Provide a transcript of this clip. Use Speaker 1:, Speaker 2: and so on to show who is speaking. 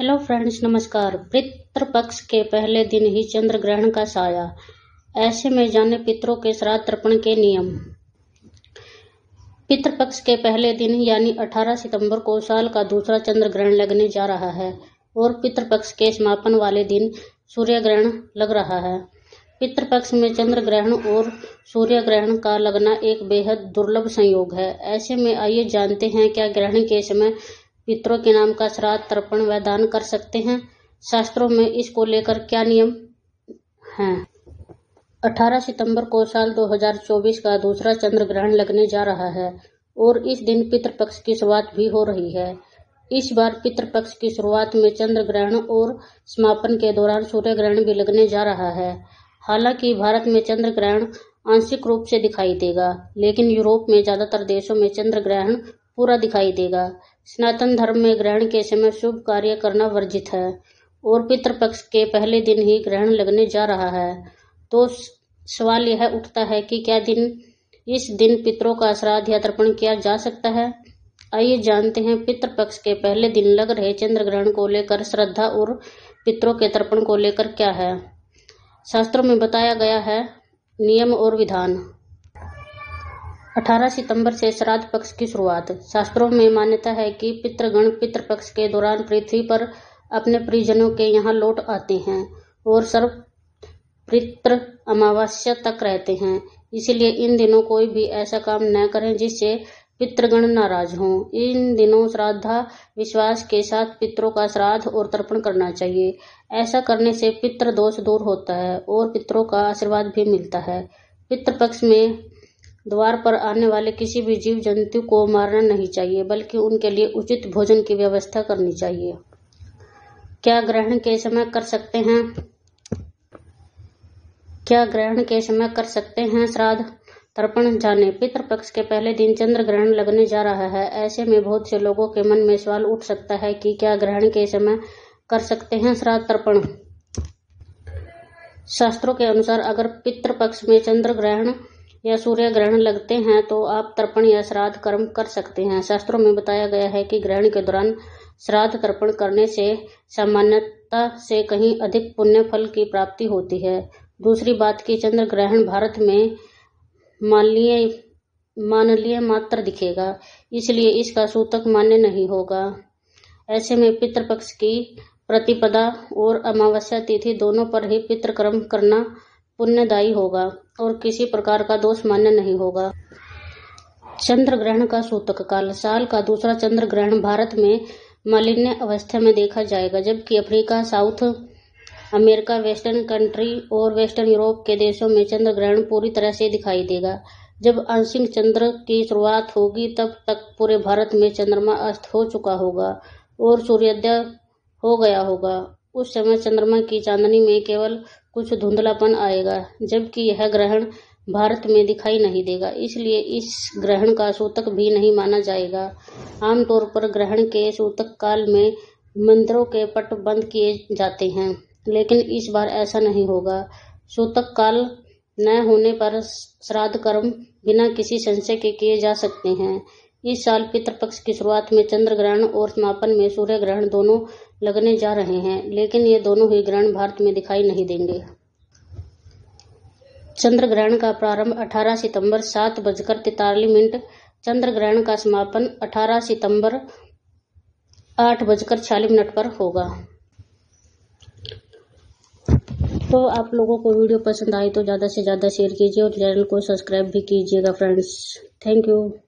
Speaker 1: Hello friends, नमस्कार। पितृपक्ष के पहले दिन ही चंद्र ग्रहण का साया, ऐसे में जाने पितरों के श्राद्ध तर्पण के नियम। पितृपक्ष के पहले दिन यानी 18 सितंबर को साल का दूसरा चंद्र ग्रहण लगने जा रहा है और पितृपक्ष के समापन वाले दिन सूर्य ग्रहण लग रहा है। पितृपक्ष में चंद्र ग्रहण और सूर्य ग्रहण का लगना एक बेहद दुर्लभ संयोग है। ऐसे में आइए जानते हैं क्या ग्रहण के समय पितरों के नाम का श्राद्ध तर्पण व दान कर सकते हैं। शास्त्रों में इसको लेकर क्या नियम हैं। 18 सितंबर को साल 2024 का दूसरा चंद्र ग्रहण लगने जा रहा है और इस दिन पितृपक्ष की शुरुआत भी हो रही है। इस बार पितृपक्ष की शुरुआत में चंद्र ग्रहण और समापन के दौरान सूर्य ग्रहण भी लगने जा रहा है। हालांकि भारत में चंद्र ग्रहण आंशिक रूप से दिखाई देगा, लेकिन यूरोप में ज्यादातर देशों में चंद्र ग्रहण पूरा दिखाई देगा। सनातन धर्म में ग्रहण के समय शुभ कार्य करना वर्जित है और पितृपक्ष के पहले दिन ही ग्रहण लगने जा रहा है। तो सवाल यह उठता है कि क्या इस दिन पितरों का श्राद्ध या तर्पण किया जा सकता है। आइए जानते हैं पितृपक्ष के पहले दिन लग रहे चंद्र ग्रहण को लेकर श्रद्धा और पितरों के तर्पण को लेकर क्या है। शास्त्रों में बताया गया है नियम और विधान। 18 सितंबर से श्राद्ध पक्ष की शुरुआत। शास्त्रों में मान्यता है कि पितृगण पितृपक्ष के दौरान पृथ्वी पर अपने परिजनों के यहाँ लौट आते हैं और सर्व पितृ अमावस्या तक रहते हैं। इसलिए इन दिनों कोई भी ऐसा काम न करें जिससे पितृगण नाराज हों। इन दिनों श्रद्धा विश्वास के साथ पितरों का श्राद्ध और तर्पण करना चाहिए। ऐसा करने से पितृ दोष दूर होता है और पितरों का आशीर्वाद भी मिलता है। पितृपक्ष में द्वार पर आने वाले किसी भी जीव जंतु को मारना नहीं चाहिए, बल्कि उनके लिए उचित भोजन की व्यवस्था करनी चाहिए। क्या ग्रहण के समय कर सकते हैं श्राद्ध तर्पण। जाने पितृपक्ष के पहले दिन चंद्र ग्रहण लगने जा रहा है। ऐसे में बहुत से लोगों के मन में सवाल उठ सकता है कि क्या ग्रहण के समय कर सकते हैं श्राद्ध तर्पण। शास्त्रों के अनुसार अगर पितृपक्ष में चंद्र ग्रहण या सूर्य ग्रहण लगते हैं तो आप तर्पण या श्राद्ध कर्म कर सकते हैं। शास्त्रों में बताया गया है कि ग्रहण के दौरान श्राद्ध तर्पण करने से सामान्यता से कहीं अधिक पुण्य फल की प्राप्ति होती है। दूसरी बात कि चंद्र ग्रहण भारत में मानवीय मात्र दिखेगा, इसलिए इसका सूतक मान्य नहीं होगा। ऐसे में पितृपक्ष की प्रतिपदा और अमावस्या तिथि दोनों पर ही पितृकर्म करना पुण्यदायी होगा और किसी प्रकार का दोष मान्य नहीं होगा। चंद्र ग्रहण का सूतक काल। साल का दूसरा चंद्र ग्रहण भारत में मालिन्य अवस्था में देखा जाएगा, जबकि Africa, South America, western country और वेस्टर्न यूरोप के देशों में चंद्र ग्रहण पूरी तरह से दिखाई देगा। जब आंशिक चंद्र की शुरुआत होगी तब तक पूरे भारत में चंद्रमा अस्त हो चुका होगा और सूर्योदय हो गया होगा। उस समय चंद्रमा की चांदनी में केवल कुछ धुंधलापन आएगा, जबकि यह ग्रहण भारत में दिखाई नहीं देगा, इसलिए इस ग्रहण का सूतक भी नहीं माना जाएगा। आमतौर पर ग्रहण के सूतक काल में मंदिरों के पट बंद किए जाते हैं, लेकिन इस बार ऐसा नहीं होगा। सूतक काल न होने पर श्राद्ध कर्म बिना किसी संशय के किए जा सकते हैं। इस साल पितृपक्ष की शुरुआत में चंद्र ग्रहण और समापन में सूर्य ग्रहण दोनों लगने जा रहे हैं, लेकिन ये दोनों ही ग्रहण भारत में दिखाई नहीं देंगे। चंद्र ग्रहण का प्रारंभ 18 सितंबर 7:43। चंद्र ग्रहण का समापन 18 सितंबर 8:46 पर होगा। तो आप लोगों को वीडियो पसंद आई तो ज़्यादा से ज़्यादा शेयर कीजिए और चैनल को सब्सक्राइब भी कीजिएगा फ्रेंड्स। Thank you.